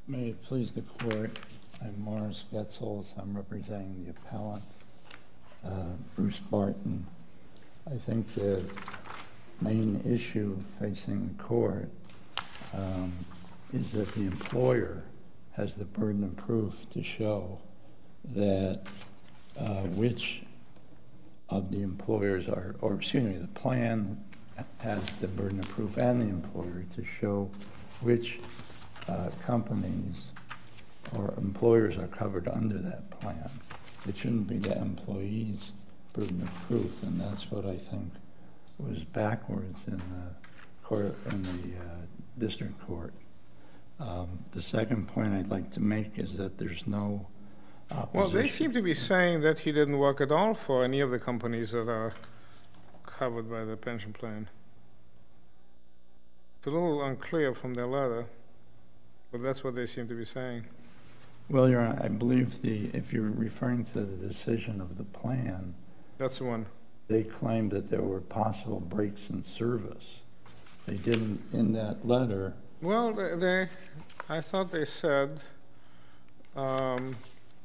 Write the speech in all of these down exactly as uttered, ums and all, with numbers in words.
May it please the court, I'm Morris Getzels. I'm representing the appellant, uh, Bruce Barton. I think the main issue facing the court um, is that the employer has the burden of proof to show that uh, which of the employers are, or excuse me, the plan has the burden of proof and the employer to show which uh, companies or employers are covered under that plan. It shouldn't be the employee's burden of proof, and that's what I think was backwards in the court, in the uh, district court. Um, the second point I'd like to make is that there's no opposition. Well, they seem to be saying that he didn't work at all for any of the companies that are covered by the pension plan. It's a little unclear from their letter, but that's what they seem to be saying. Well, Your Honor, I believe the, if you're referring to the decision of the plan, that's the one. They claimed that there were possible breaks in service. They didn't, in that letter. Well, they, they I thought they said um,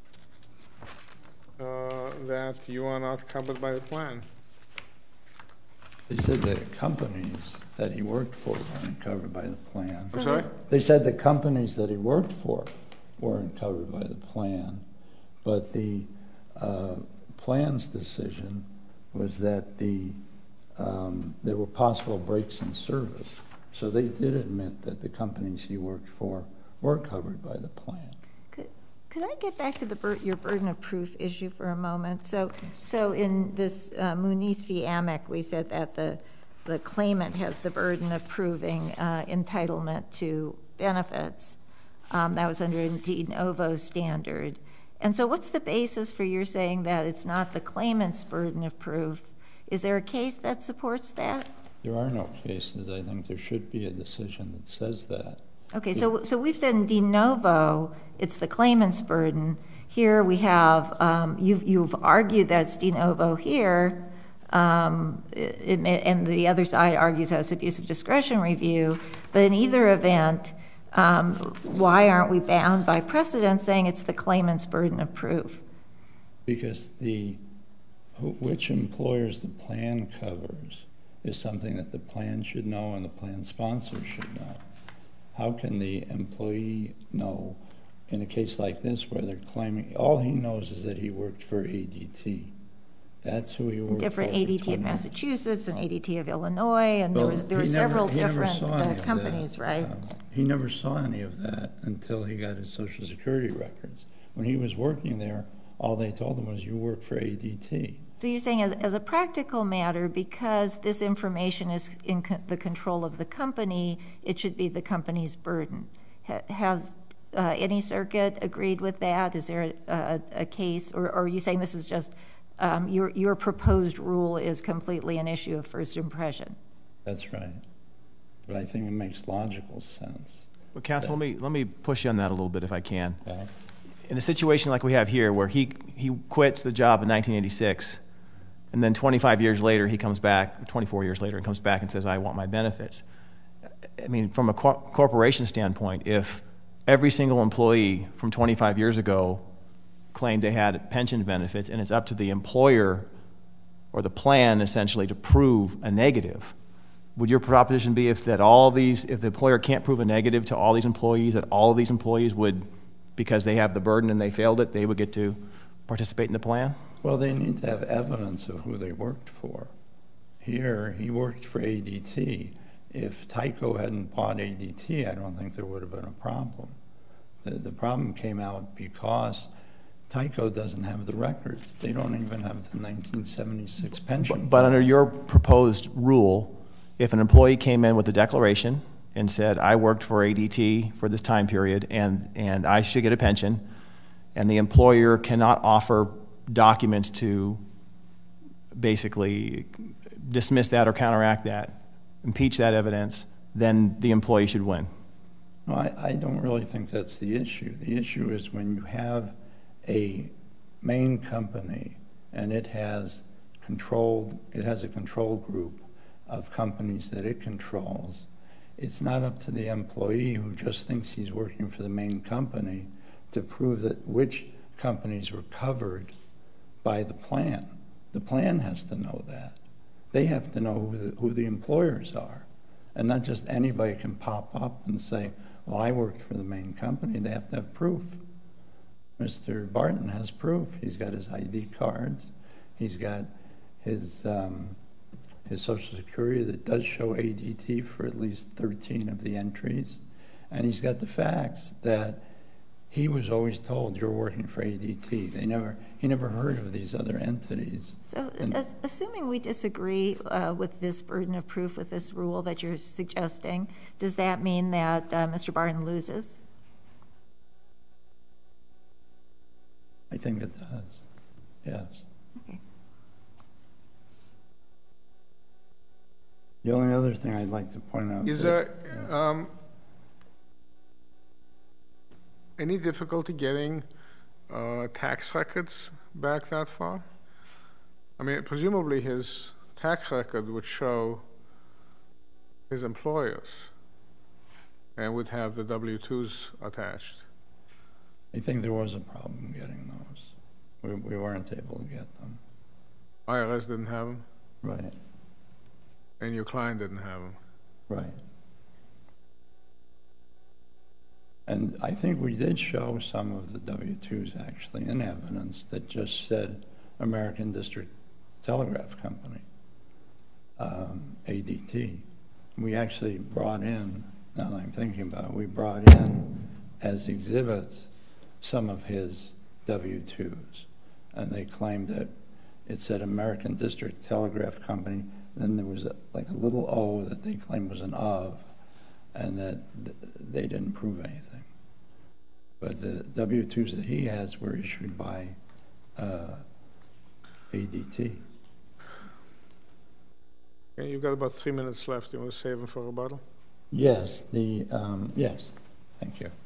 uh, that you are not covered by the plan. They said that companies that he worked for weren't covered by the plan. I'm sorry? They said the companies that he worked for weren't covered by the plan, but the uh, plan's decision was that the um, there were possible breaks in service. So they did admit that the companies he worked for were covered by the plan. Could, could I get back to the bur your burden of proof issue for a moment? So, so in this uh, Muniz v. Amick, we said that the the claimant has the burden of proving uh, entitlement to benefits. Um, that was under a de novo standard. And so what's the basis for your saying that it's not the claimant's burden of proof? Is there a case that supports that? There are no cases. I think there should be a decision that says that. Okay, so, so we've said in de novo, it's the claimant's burden. Here we have, um, you've, you've argued that's de novo here, um, it, it may, and the other side argues that's abuse of discretion review. But in either event, um, why aren't we bound by precedent saying it's the claimant's burden of proof? Because the who, which employers the plan covers is something that the plan should know and the plan sponsor should know. How can the employee know in a case like this where they're claiming, all he knows is that he worked for A D T. That's who he worked different for. Different A D T of Massachusetts and A D T of Illinois, and well, there, was, there were never, several different uh, of companies, that. right? Um, he never saw any of that until he got his Social Security records. When he was working there, all they told him was, you work for A D T. So you're saying as, as a practical matter, because this information is in co the control of the company, it should be the company's burden. Ha has uh, any circuit agreed with that? Is there a, a, a case, or, or are you saying this is just, um, your, your proposed rule is completely an issue of first impression? That's right. But I think it makes logical sense. Well, counsel, let me, let me push you on that a little bit if I can. Okay. In a situation like we have here, where he, he quits the job in nineteen eighty-six, and then twenty-five years later he comes back, twenty-four years later, and comes back and says, I want my benefits. I mean, from a cor corporation standpoint, if every single employee from twenty-five years ago claimed they had pension benefits, and it's up to the employer or the plan essentially to prove a negative, would your proposition be if that all these, if the employer can't prove a negative to all these employees, that all of these employees would, because they have the burden and they failed it, they would get to participate in the plan? Well, they need to have evidence of who they worked for. Here, he worked for A D T. If Tyco hadn't bought A D T, I don't think there would have been a problem. The, the problem came out because Tyco doesn't have the records. They don't even have the nineteen seventy-six pension. But, but under your proposed rule, if an employee came in with a declaration and said, I worked for A D T for this time period and, and I should get a pension, and the employer cannot offer documents to basically dismiss that or counteract that, impeach that evidence, then the employee should win. No, I, I don't really think that's the issue. The issue is when you have a main company and it has controlled, it has a control group of companies that it controls. it's not up to the employee who just thinks he's working for the main company to prove that which companies were covered by the plan. The plan has to know that. They have to know who the, who the employers are. And not just anybody can pop up and say, well, I worked for the main company. They have to have proof. Mister Barton has proof. He's got his I D cards. He's got his, um, his Social Security that does show A D T for at least thirteen of the entries. And he's got the facts that he was always told, you're working for A D T. They never, he never heard of these other entities. So and, as, assuming we disagree uh, with this burden of proof, with this rule that you're suggesting, does that mean that uh, Mister Barton loses? I think it does, yes. Okay. The only other thing I'd like to point out Is that, there um, any difficulty getting uh, tax records back that far? I mean, presumably his tax record would show his employers and would have the W two's attached. I think there was a problem getting those. We, we weren't able to get them. I R S didn't have them, Right, and your client didn't have them. right. And I think we did show some of the W two's actually in evidence that just said American District Telegraph Company, um, A D T. We actually brought in, now that I'm thinking about it, we brought in as exhibits some of his W two's. And they claimed that it said American District Telegraph Company, then there was a, like a little O that they claimed was an of, and that th they didn't prove anything. But the W two's that he has were issued by uh, A D T. Okay, you've got about three minutes left. You want to save them for rebuttal? Yes, the, um, yes, thank you.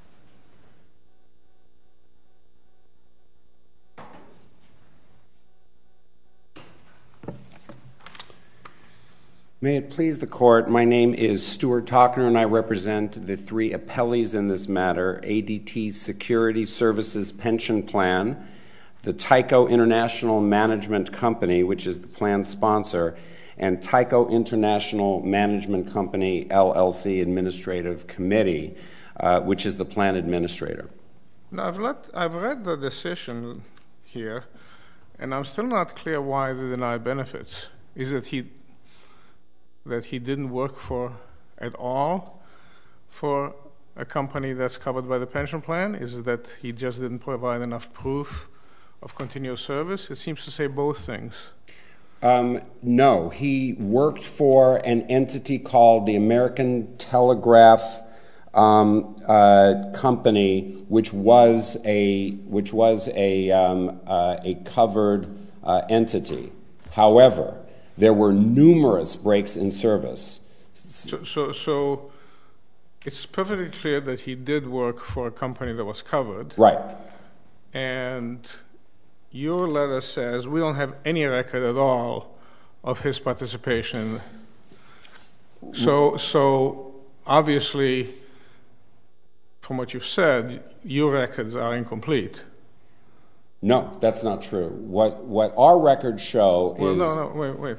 May it please the court, my name is Stuart Talkner and I represent the three appellees in this matter, A D T Security Services Pension Plan, the Tyco International Management Company, which is the plan sponsor, and Tyco International Management Company, L L C Administrative Committee, uh, which is the plan administrator. Now, I've, let, I've read the decision here, and I'm still not clear why they deny benefits. Is it he... that he didn't work for at all for a company that's covered by the pension plan? Is it that he just didn't provide enough proof of continuous service? It seems to say both things. Um, no, he worked for an entity called the American Telegraph um, uh, Company, which was a which was a um, uh, a covered uh, entity. However, there were numerous breaks in service. So, so, so it's perfectly clear that he did work for a company that was covered. Right. And your letter says we don't have any record at all of his participation. So, so obviously, from what you've said, your records are incomplete. No, that's not true. What what our records show well, is... no, no, wait, wait.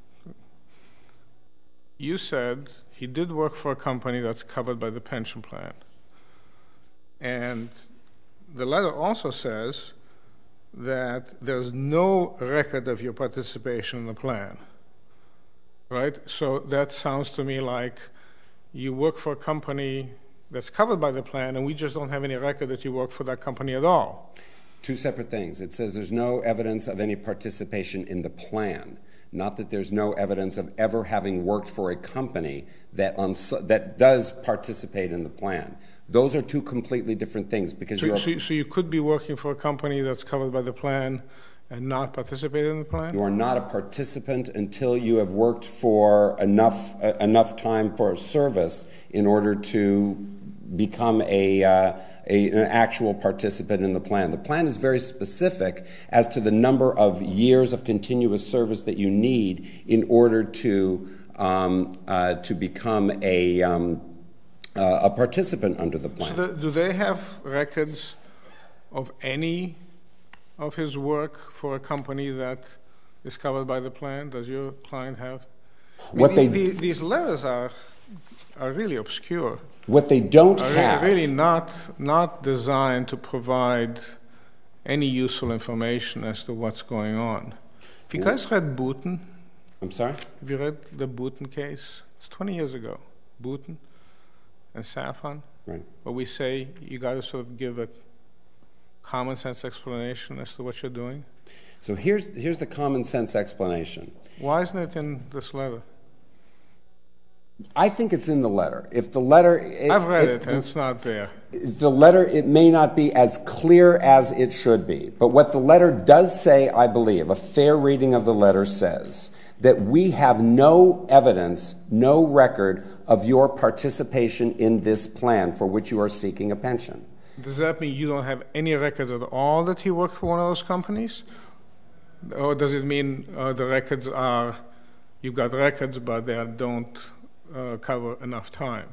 You said he did work for a company that's covered by the pension plan. And the letter also says that there's no record of your participation in the plan, right? So that sounds to me like you work for a company that's covered by the plan, and we just don't have any record that you work for that company at all. Two separate things. It says there's no evidence of any participation in the plan, not that there's no evidence of ever having worked for a company that uns- that does participate in the plan. Those are two completely different things because so, you're... So, so you could be working for a company that's covered by the plan and not participate in the plan? You are not a participant until you have worked for enough uh, enough time for service in order to become a, uh, a an actual participant in the plan. The plan is very specific as to the number of years of continuous service that you need in order to um, uh, to become a, um, uh, a participant under the plan. So the, do they have records of any of his work for a company that is covered by the plan? Does your client have? I mean, What the, they, the, these letters are are really obscure. what they don't Are have... re- really not not designed to provide any useful information as to what's going on. Have you guys read Barton? I'm sorry? Have you read the Barton case? It's twenty years ago. Barton and Safon, Right. where we say you got to sort of give a common sense explanation as to what you're doing. So here's, here's the common sense explanation. Why isn't it in this letter? I think it's in the letter. If the letter... I've read if it, the- and it's not there. The letter, it may not be as clear as it should be, but what the letter does say, I believe, a fair reading of the letter says, that we have no evidence, no record of your participation in this plan for which you are seeking a pension. Does that mean you don't have any records at all that he worked for one of those companies? Or does it mean uh, the records are, you've got records, but they don't uh, cover enough time?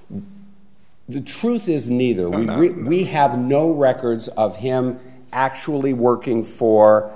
The truth is neither. No, we, no, re- no. we have no records of him actually working for,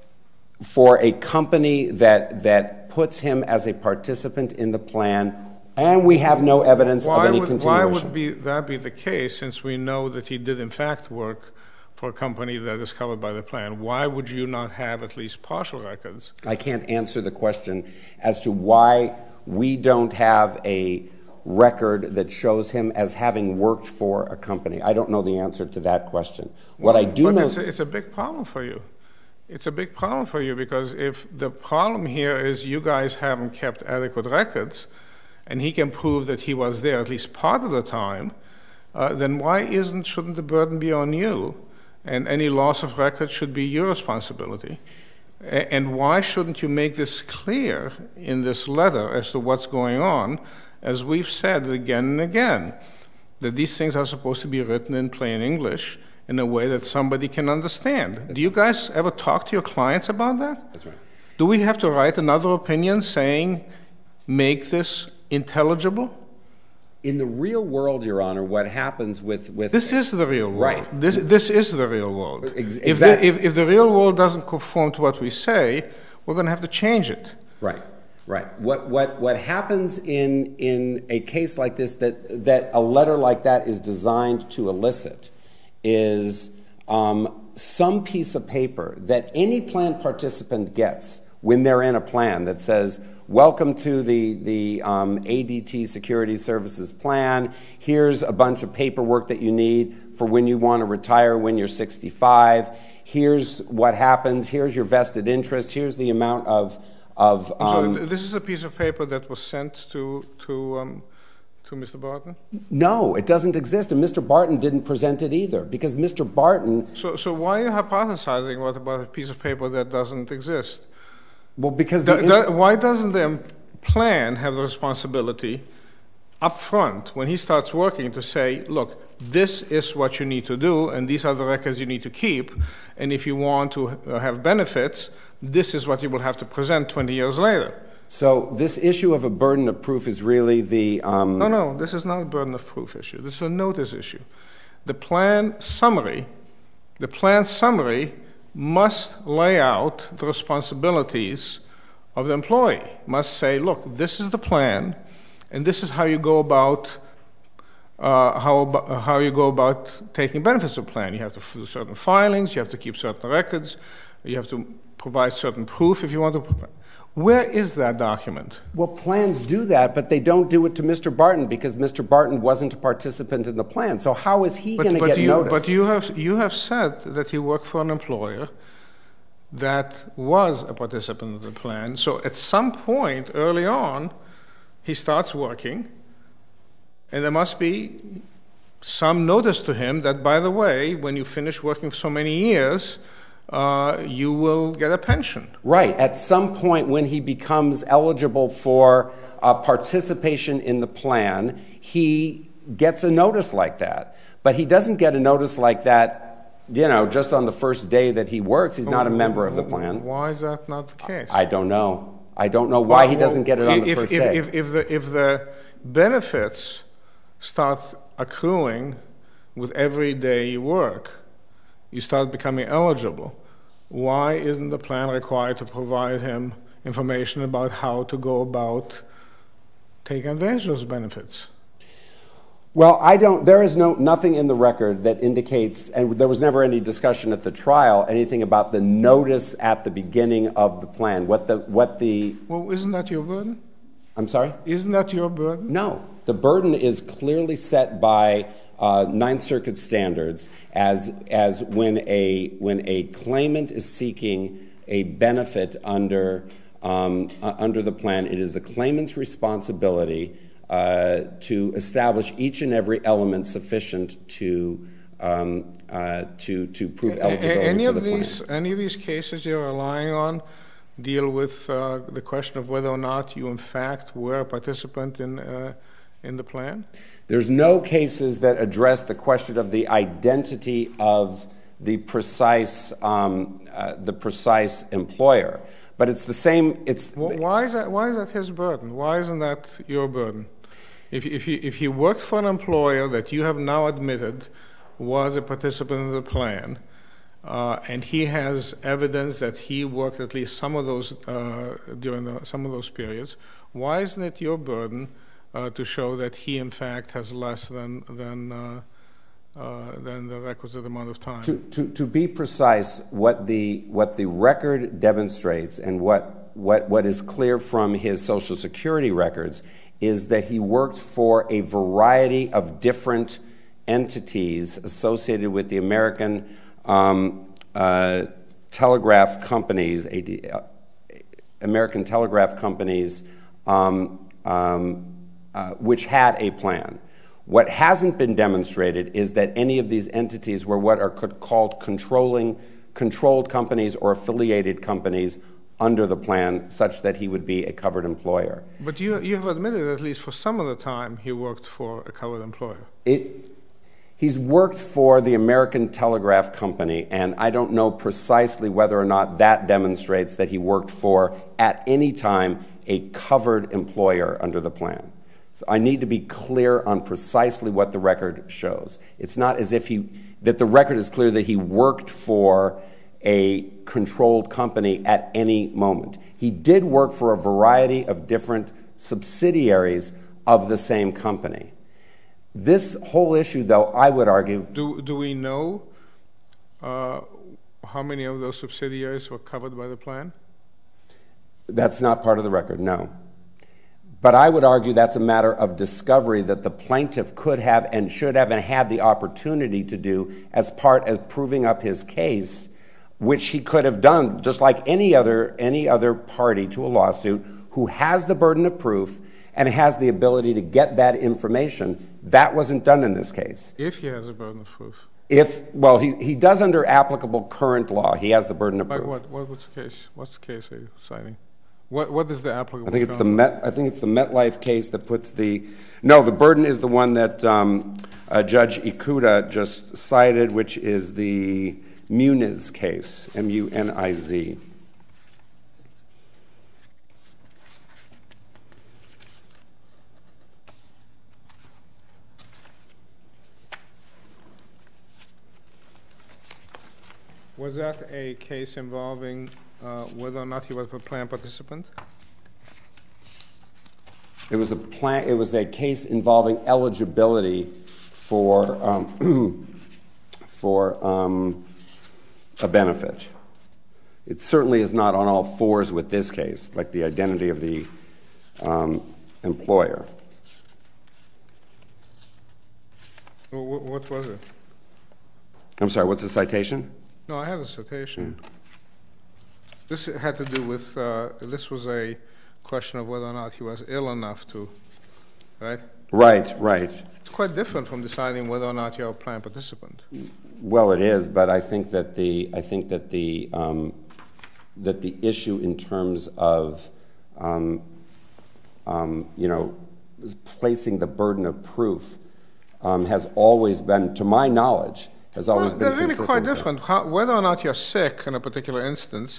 for a company that, that puts him as a participant in the plan, and we have no evidence Why of any would, continuation. why would be, that be the case, since we know that he did in fact work for a company that is covered by the plan? Why would you not have at least partial records? I can't answer the question as to why we don't have a record that shows him as having worked for a company. I don't know the answer to that question. What I do but know... It's a, it's a big problem for you. It's a big problem for you because if the problem here is you guys haven't kept adequate records, and he can prove that he was there at least part of the time, uh, then why isn't shouldn't the burden be on you? And any loss of record should be your responsibility. A- and why shouldn't you make this clear in this letter as to what's going on, as we've said again and again, that these things are supposed to be written in plain English in a way that somebody can understand? That's Do you guys ever talk to your clients about that? That's right. Do we have to write another opinion saying, make this intelligible? In the real world, Your Honor, what happens with... with This is the real world. Right. This, this is the real world. Ex- If, the, exactly. if, if the real world doesn't conform to what we say, we're going to have to change it. Right, right. What, what, what happens in, in a case like this, that, that a letter like that is designed to elicit, is um, some piece of paper that any plan participant gets when they're in a plan that says, welcome to the, the um, A D T Security Services Plan. Here's a bunch of paperwork that you need for when you want to retire when you're sixty-five. Here's what happens. Here's your vested interest. Here's the amount of... of um, so th- this is a piece of paper that was sent to, to, um, to Mister Barton? No, it doesn't exist, and Mister Barton didn't present it either, because Mister Barton... So, so why are you hypothesizing what about a piece of paper that doesn't exist? Well, because... Do, the, do, why doesn't the plan have the responsibility up front when he starts working to say, look, this is what you need to do, and these are the records you need to keep, and if you want to have benefits, this is what you will have to present twenty years later. So this issue of a burden of proof is really the... Um, No, no, this is not a burden of proof issue. This is a notice issue. The plan summary, the plan summary must lay out the responsibilities of the employee, must say, look, this is the plan, and this is how you go about uh, how, ab- how you go about taking benefits of the plan. You have to do certain filings, you have to keep certain records, you have to provide certain proof if you want to. Where is that document? Well, plans do that, but they don't do it to Mister Barton because Mister Barton wasn't a participant in the plan. So how is he going to get you, notice? But you have, you have said that he worked for an employer that was a participant in the plan. So at some point early on, he starts working, and there must be some notice to him that, by the way, when you finish working for so many years, uh, you will get a pension. Right. At some point when he becomes eligible for uh, participation in the plan, he gets a notice like that. But he doesn't get a notice like that, you know, just on the first day that he works. He's not a member of the plan. Why is that not the case? I don't know. I don't know why Well, he doesn't get it on the if, first if, day. If, if, the, if the benefits start accruing with every day you work, you start becoming eligible, why isn't the plan required to provide him information about how to go about taking advantage of those benefits? Well, I don't, there is no, nothing in the record that indicates, and there was never any discussion at the trial, anything about the notice at the beginning of the plan. What the, what the... Well, isn't that your burden? I'm sorry? Isn't that your burden? No. The burden is clearly set by uh, Ninth Circuit standards as, as when, a, when a claimant is seeking a benefit under, um, uh, under the plan, it is the claimant's responsibility Uh, to establish each and every element sufficient to um, uh, to to prove eligibility any for of the these plan. any of these cases you're relying on deal with uh, the question of whether or not you in fact were a participant in uh, in the plan? There's no cases that address the question of the identity of the precise um, uh, the precise employer, but it's the same. It's well, why is that? Why is that his burden? Why isn't that your burden? If, if, he, if he worked for an employer that you have now admitted was a participant in the plan, uh, and he has evidence that he worked at least some of those uh, during the, some of those periods, why isn't it your burden uh, to show that he in fact has less than than uh, uh, than the requisite amount of time? To, to, to be precise, what the what the record demonstrates and what what what is clear from his Social Security records is that he worked for a variety of different entities associated with the American um, uh, telegraph companies, A D, uh, American telegraph companies, um, um, uh, which had a plan. What hasn't been demonstrated is that any of these entities were what are called controlling, controlled companies or affiliated companies under the plan, such that he would be a covered employer. But you, you have admitted at least for some of the time he worked for a covered employer. It, he's worked for the American Telegraph Company, and I don't know precisely whether or not that demonstrates that he worked for, at any time, a covered employer under the plan. So I need to be clear on precisely what the record shows. It's not as if he, that the record is clear that he worked for a controlled company at any moment. He did work for a variety of different subsidiaries of the same company. This whole issue, though, I would argue... Do, do we know uh, how many of those subsidiaries were covered by the plan? That's not part of the record, no. But I would argue that's a matter of discovery that the plaintiff could have and should have and had the opportunity to do as part of proving up his case, which he could have done just like any other any other party to a lawsuit who has the burden of proof and has the ability to get that information. That wasn't done in this case. If he has a burden of proof. If, well, he, he does under applicable current law. He has the burden of Like proof. what? What? What's the case? What's the case are you citing? What? What is the applicable? I think it's the current Met. I think it's the MetLife case that puts the. No, the burden is the one that um, uh, Judge Ikuda just cited, which is the Muniz case, M U N I Z. Was that a case involving uh, whether or not he was a plan participant? It was a plan. It was a case involving eligibility for um, for um, a benefit. It certainly is not on all fours with this case, like the identity of the um, employer. Well, wh- what was it? I'm sorry. What's the citation? No, I have a citation. This had to do with, uh, this was a question of whether or not he was ill enough to, right? Right, right. It's quite different from deciding whether or not you're a plan participant. Well, it is, but I think that the I think that the um, that the issue in terms of um, um, you know placing the burden of proof um, has always been, to my knowledge, has always Well, been they're really consistent quite with that. different. How, whether or not you're sick in a particular instance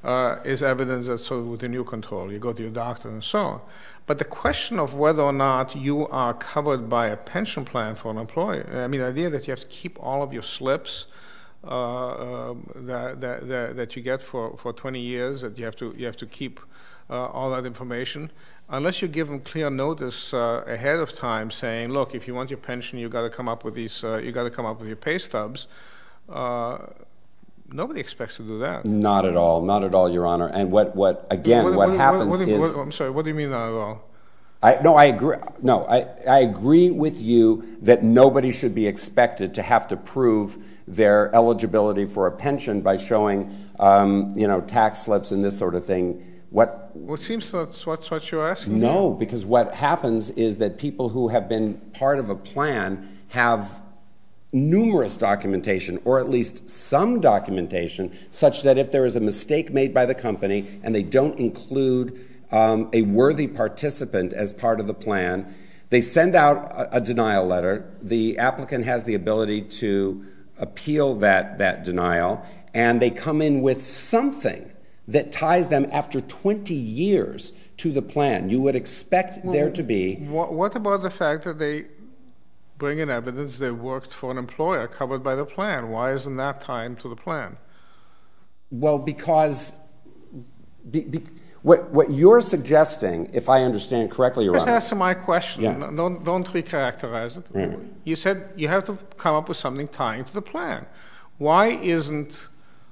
uh, is evidence that's sort of within your control. You go to your doctor and so on. But the question of whether or not you are covered by a pension plan for an employer, I mean, the idea that you have to keep all of your slips uh, uh, that, that, that, that you get for, for twenty years, that you have to, you have to keep uh, all that information, unless you give them clear notice uh, ahead of time saying, look, if you want your pension, you got to come up with these, uh, you got to come up with your pay stubs. Uh, Nobody expects to do that. Not at all, not at all, Your Honor. And what, what again, what, what, what happens what, what, is... What, I'm sorry, what do you mean not at all? I, no, I agree. No, I, I agree with you that nobody should be expected to have to prove their eligibility for a pension by showing, um, you know, tax slips and this sort of thing. What? Well, it seems that's what, what you're asking. No, because what happens is that people who have been part of a plan have numerous documentation, or at least some documentation, such that if there is a mistake made by the company and they don't include um, a worthy participant as part of the plan, they send out a, a denial letter. The applicant has the ability to appeal that, that denial, and they come in with something that ties them after twenty years to the plan. You would expect well, there to be... What, what about the fact that they bring in evidence they worked for an employer covered by the plan? Why isn't that tied to the plan? Well, because be, be, what, what you're suggesting, if I understand correctly, Your Just Honor... answer my question. Yeah. Don't, don't recharacterize it. Right. You said you have to come up with something tying to the plan. Why isn't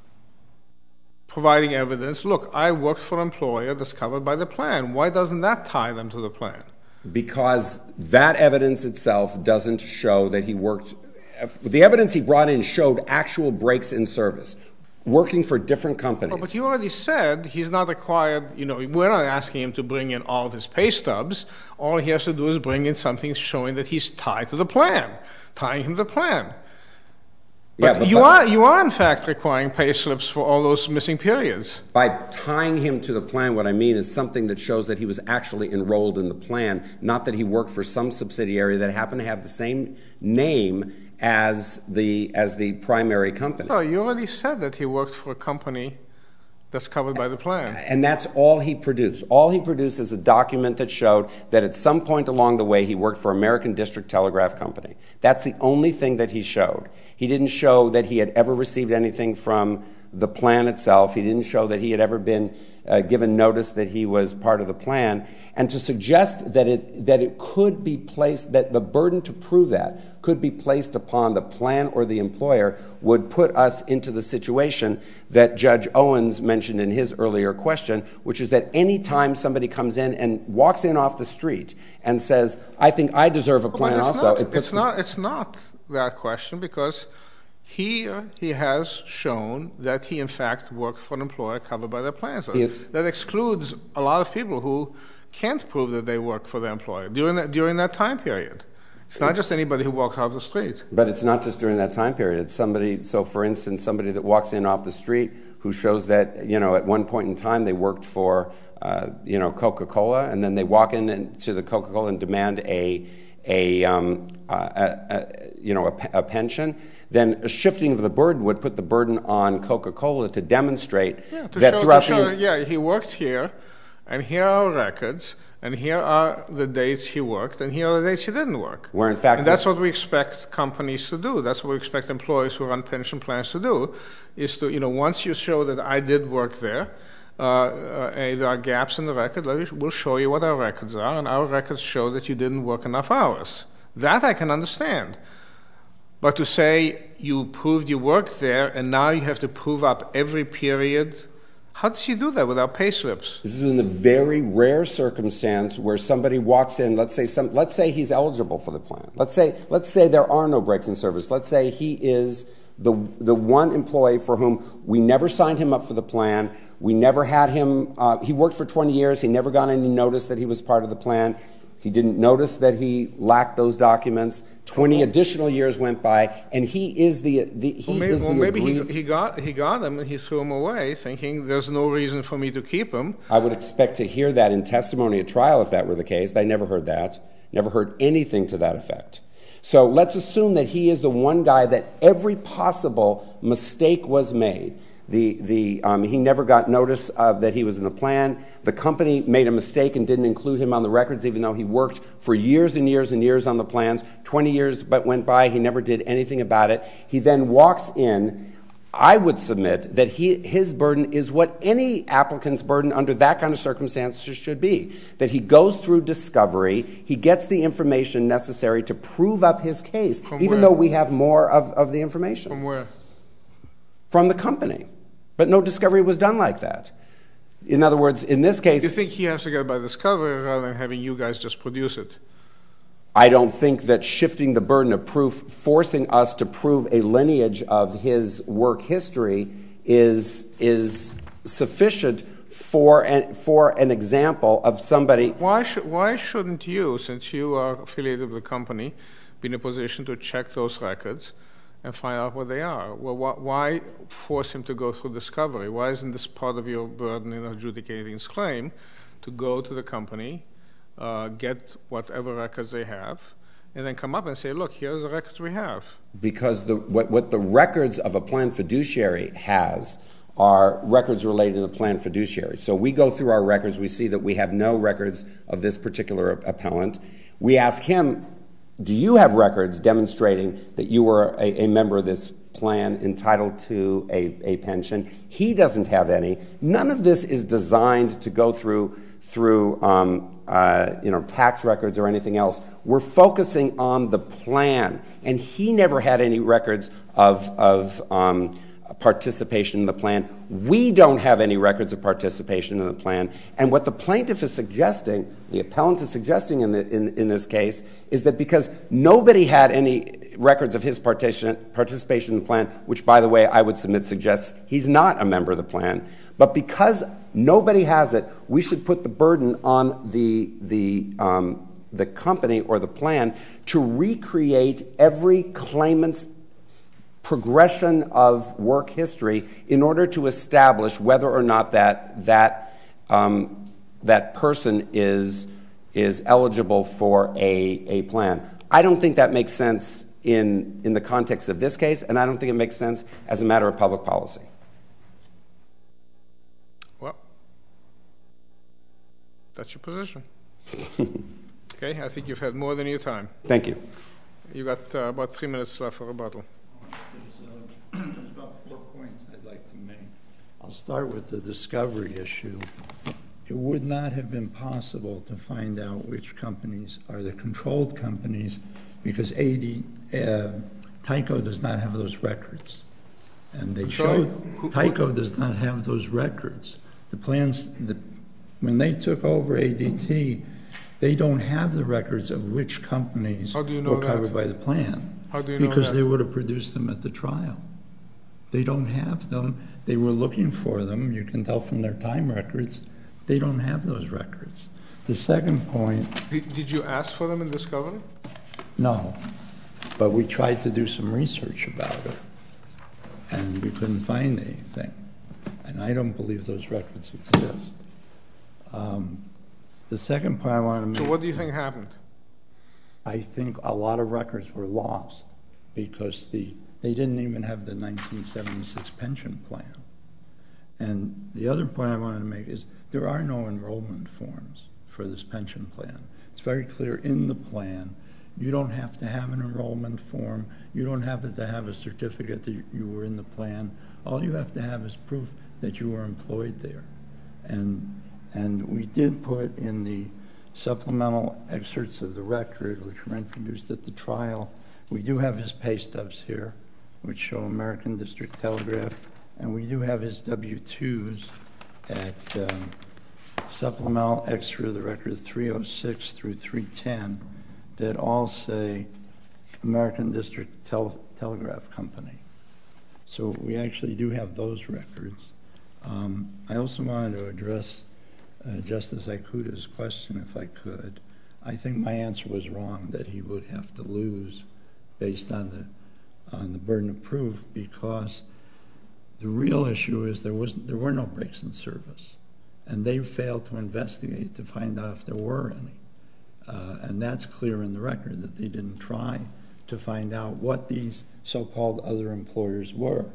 providing evidence, look, I worked for an employer that's covered by the plan? Why doesn't that tie them to the plan? Because that evidence itself doesn't show that he worked. The evidence he brought in showed actual breaks in service, working for different companies. Well, but you already said he's not required, you know, we're not asking him to bring in all of his pay stubs. All he has to do is bring in something showing that he's tied to the plan, tying him to the plan. But, yeah, but you but, are you are in fact requiring pay slips for all those missing periods. By tying him to the plan, what I mean is something that shows that he was actually enrolled in the plan, not that he worked for some subsidiary that happened to have the same name as the as the primary company. No, you already said that he worked for a company that's covered by the plan. And that's all he produced. All he produced is a document that showed that at some point along the way he worked for American District Telegraph Company. That's the only thing that he showed. He didn't show that he had ever received anything from the plan itself. He didn't show that he had ever been uh, given notice that he was part of the plan. And to suggest that it that it could be placed, that the burden to prove that could be placed upon the plan or the employer would put us into the situation that Judge Owens mentioned in his earlier question, which is that any time somebody comes in and walks in off the street and says, I think I deserve a plan also. Not, it puts it's, not, it's not that question, because here he has shown that he in fact worked for an employer covered by the plan. So it, that excludes a lot of people who can't prove that they work for the employer during that, during that time period. It's not just anybody who walks off the street. But it's not just during that time period. It's somebody, so for instance, somebody that walks in off the street who shows that, you know, at one point in time they worked for, uh, you know, Coca-Cola, and then they walk in and, to the Coca-Cola and demand a, a, um, a, a you know, a, a pension. Then a shifting of the burden would put the burden on Coca-Cola to demonstrate yeah, to that show, throughout to show, the... Yeah, he worked here, and here are records, and here are the dates he worked, and here are the dates he didn't work. Where in fact... And that's what we expect companies to do. That's what we expect employees who run pension plans to do, is to, you know, once you show that I did work there, uh, uh, there are gaps in the record, we'll show you what our records are, and our records show that you didn't work enough hours. That I can understand. But to say you proved you worked there and now you have to prove up every period, how does she do that without pay slips? This is in the very rare circumstance where somebody walks in, let's say some, let's say he's eligible for the plan. Let's say, let's say there are no breaks in service. Let's say he is the, the one employee for whom we never signed him up for the plan. We never had him, uh, he worked for twenty years. He never got any notice that he was part of the plan. He didn't notice that he lacked those documents. Twenty additional years went by, and he is the, the he well, maybe, is well, the maybe he, aggrieved. he got he got them and he threw them away, thinking there's no reason for me to keep them. I would expect to hear that in testimony at trial if that were the case. I never heard that. Never heard anything to that effect. So let's assume that he is the one guy that every possible mistake was made, The, the, um, he never got notice of that he was in the plan. The company made a mistake and didn't include him on the records, even though he worked for years and years and years on the plans. twenty years but went by, he never did anything about it. He then walks in. I would submit that he, his burden is what any applicant's burden under that kind of circumstances should be, that he goes through discovery, he gets the information necessary to prove up his case, From even where? though we have more of, of the information. From where? From the company. But no discovery was done like that. In other words, in this case... You think he has to get by discovery rather than having you guys just produce it? I don't think that shifting the burden of proof, forcing us to prove a lineage of his work history is, is sufficient for an, for an example of somebody... Why, sh why shouldn't you, since you are affiliated with the company, be in a position to check those records and find out what they are? Well, wh why force him to go through discovery? Why isn't this part of your burden in adjudicating his claim to go to the company, uh, get whatever records they have, and then come up and say, look, here's the records we have? Because the, what, what the records of a plan fiduciary has are records related to the plan fiduciary. So we go through our records, we see that we have no records of this particular appellant. We ask him, do you have records demonstrating that you were a, a member of this plan entitled to a, a pension? He doesn't have any. None of this is designed to go through through um, uh, you know, tax records or anything else. We're focusing on the plan, and he never had any records of, of um, participation in the plan. We don't have any records of participation in the plan. And what the plaintiff is suggesting, the appellant is suggesting in, the, in, in this case, is that because nobody had any records of his participation, participation in the plan, which, by the way, I would submit suggests he's not a member of the plan, but because nobody has it, we should put the burden on the, the, um, the company or the plan to recreate every claimant's progression of work history in order to establish whether or not that that um, that person is is eligible for a a plan. I don't think that makes sense in in the context of this case, and I don't think it makes sense as a matter of public policy. Well, that's your position. Okay, I think you've had more than your time. Thank you. You got uh, about three minutes left for rebuttal. There's, uh, there's about four points I'd like to make. I'll start with the discovery issue. It would not have been possible to find out which companies are the controlled companies because A D, uh, Tyco does not have those records. And they showed Tyco does not have those records. The plans, the, when they took over A D T, they don't have the records of which companies How do you know were covered that? by the plan. How do you know Because that? they would have produced them at the trial. They don't have them. They were looking for them. You can tell from their time records. They don't have those records. The second point, Did, did you ask for them in discovery? no, but we tried to do some research about it, and we couldn't find anything. And I don't believe those records exist. Um, the second point I want to make. So what do you think happened? I think a lot of records were lost because the they didn't even have the nineteen seventy-six pension plan. And the other point I wanted to make is there are no enrollment forms for this pension plan. It's very clear in the plan. You don't have to have an enrollment form. You don't have to have a certificate that you were in the plan. All you have to have is proof that you were employed there. And, and we did put in the supplemental excerpts of the record, which were introduced at the trial. We do have his pay stubs here, which show American District Telegraph, and we do have his W twos at um, supplemental excerpt of the record three oh six through three ten that all say American District Tel Telegraph Company. So we actually do have those records. Um, I also wanted to address Uh, Justice Ikuda's question, if I could. I think my answer was wrong, that he would have to lose based on the on the burden of proof, because the real issue is there was there were no breaks in service, and they failed to investigate to find out if there were any, uh, and that's clear in the record that they didn't try to find out what these so-called other employers were.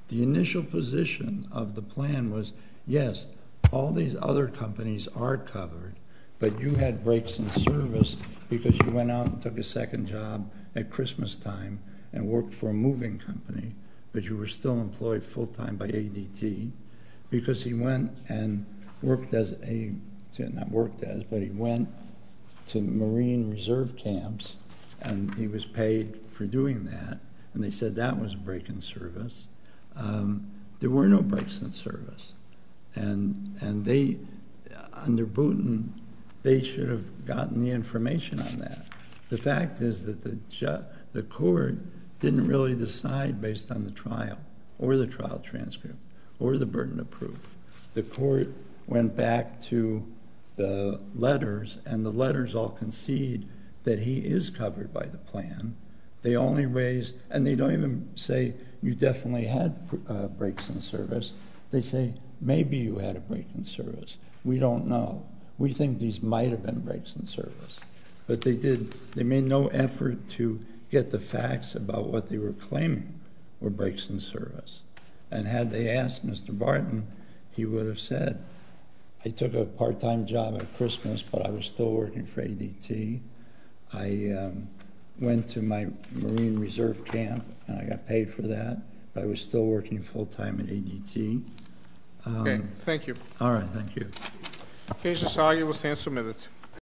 The initial position of the plan was, yes, all these other companies are covered, but you had breaks in service because you went out and took a second job at Christmas time and worked for a moving company, but you were still employed full-time by A D T, because he went and worked as a, not worked as, but he went to Marine Reserve camps, and he was paid for doing that, and they said that was a break in service. Um, there were no breaks in service. And, and they, under Booten, they should have gotten the information on that. The fact is that the, ju the court didn't really decide based on the trial or the trial transcript or the burden of proof. The court went back to the letters, and the letters all concede that he is covered by the plan. They only raise, and they don't even say you definitely had uh, breaks in service. They say maybe you had a break in service. We don't know. We think these might have been breaks in service. But they did, they made no effort to get the facts about what they were claiming were breaks in service. And had they asked Mister Barton, he would have said, I took a part-time job at Christmas, but I was still working for A D T. I um, went to my Marine Reserve camp, and I got paid for that, but I was still working full-time at A D T. Um, Okay, thank you. All right, thank you. Case is argued, will stand submitted.